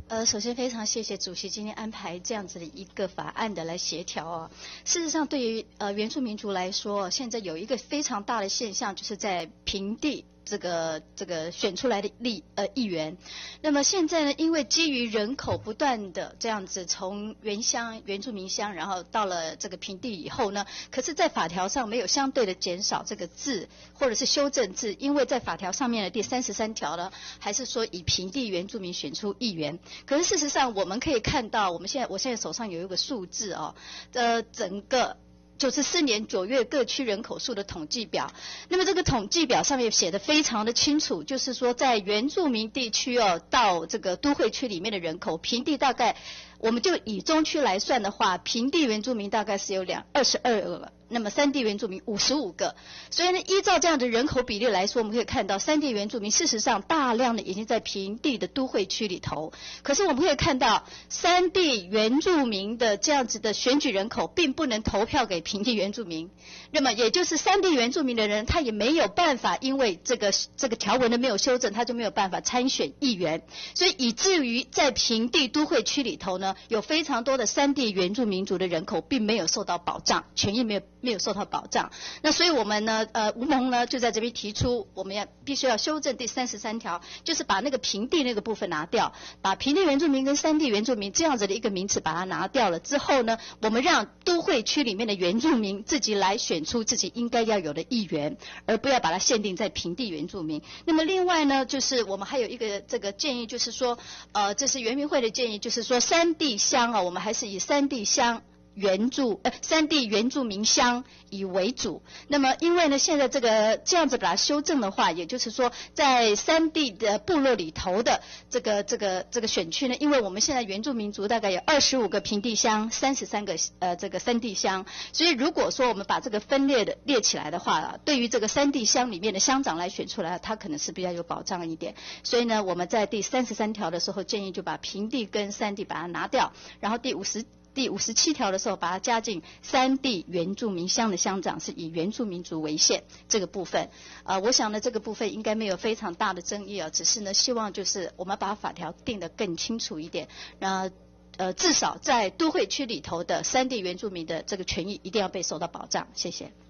首先非常谢谢主席今天安排这样子的一个法案的来协调哦。事实上，对于原住民族来说，现在有一个非常大的现象，就是在平地这个选出来的议员。那么现在呢，因为基于人口不断的这样子从原住民乡，然后到了这个平地以后呢，可是在法条上没有相对的减少这个字或者是修正字，因为在法条上面的第33条呢，还是说以平地原住民选出议员。可是事实上我们可以看到，我现在手上有一个数字哦，整个94年9月各区人口数的统计表。那么这个统计表上面写得非常的清楚，就是说在原住民地区哦，到这个都会区里面的人口，平地大概我们就以中区来算的话，平地原住民大概是有22个，那么山地原住民55个。所以呢，依照这样的人口比例来说，我们可以看到山地原住民事实上大量的已经在平地的都会区里头。可是我们可以看到，山地原住民的这样子的选举人口并不能投票给平地原住民。那么也就是山地原住民的人，他也没有办法，因为这个条文的没有修正，他就没有办法参选议员。所以以至于在平地都会区里头呢，有非常多的山地原住民族的人口并没有受到保障，权益没有受到保障。那所以我们呢，吴盟呢就在这边提出，我们必须要修正第33条，就是把那个平地那个部分拿掉，把平地原住民跟山地原住民这样子的一个名词把它拿掉了之后呢，我们让都会区里面的原住民自己来选出自己应该要有的议员，而不要把它限定在平地原住民。那么另外呢，就是我们还有一个这个建议，就是说，这是原民会的建议，就是说山地乡我们还是以山地乡山地原住民乡以为主。那么因为呢，现在这样子把它修正的话，也就是说在山地的部落里头的这个选区呢，因为我们现在原住民族大概有25个平地乡，33个这个山地乡，所以如果说我们把这个列起来的话，对于这个山地乡里面的乡长来选出来，他可能是比较有保障一点。所以呢，我们在第33条的时候建议就把平地跟山地把它拿掉，然后第57条的时候把它加进山地原住民乡的乡长是以原住民族为限这个部分。我想呢这个部分应该没有非常大的争议只是呢希望就是我们把法条定得更清楚一点，至少在都会区里头的山地原住民的这个权益一定要被受到保障。谢谢。